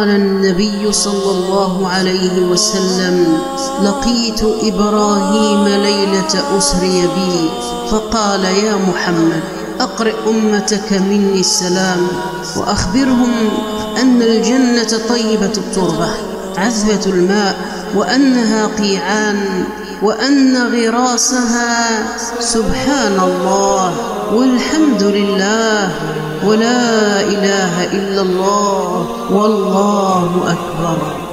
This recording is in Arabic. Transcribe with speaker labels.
Speaker 1: قال النبي صلى الله عليه وسلم: لقيت إبراهيم ليلة أسري بي فقال: يا محمد أقرئ أمتك مني السلام، وأخبرهم أن الجنة طيبة التربة عذبة الماء، وأنها قيعان، وأن غراسها سبحان الله والحمد لله ولا إله إلا الله والله أكبر.